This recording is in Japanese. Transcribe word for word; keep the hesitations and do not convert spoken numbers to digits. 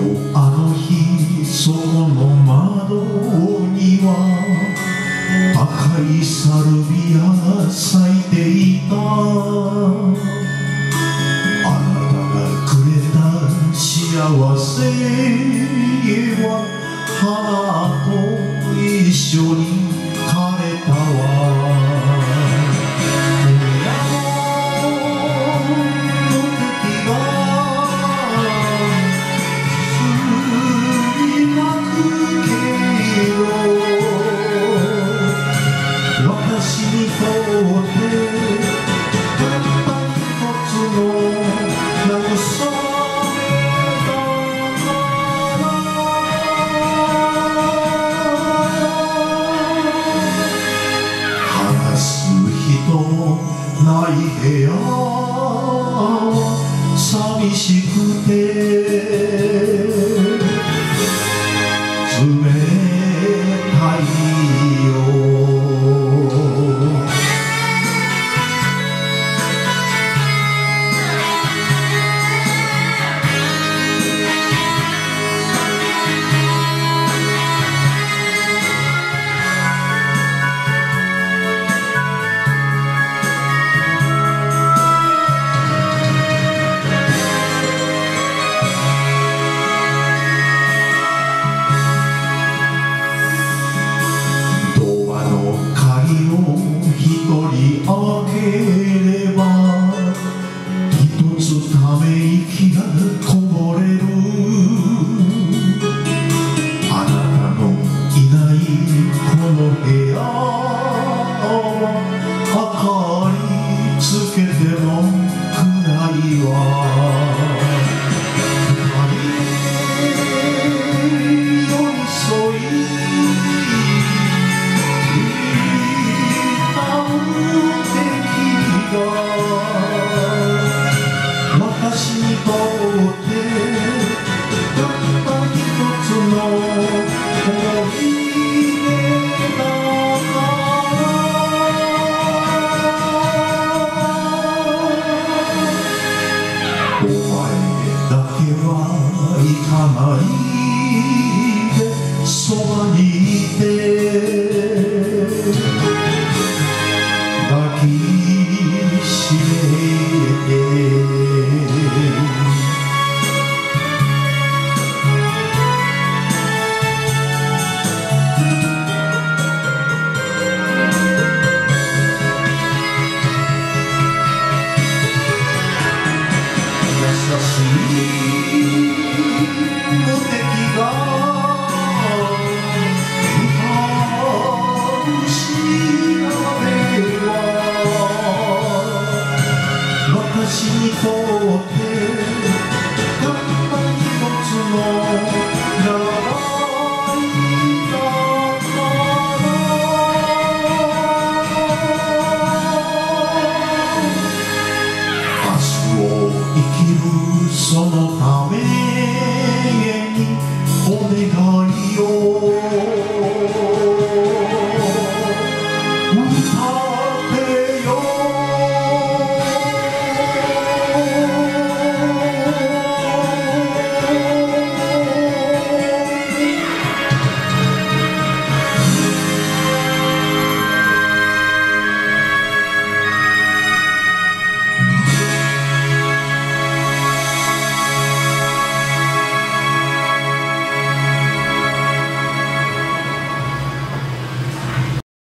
あの日そこの窓には赤いサルビア咲いていた。あなたがくれた幸せは花と一緒に枯れたわ。ない部屋寂しくて冷たいよ。開ければ一つため息がこぼれる。あなたのいないこの部屋明かりつけても暗いわ。私にとってたった一つの思い出だからお前だけは行かないでそばにいて抱きしめて私にとってたった一つの習いだから明日を生きるそのためにお願いを歌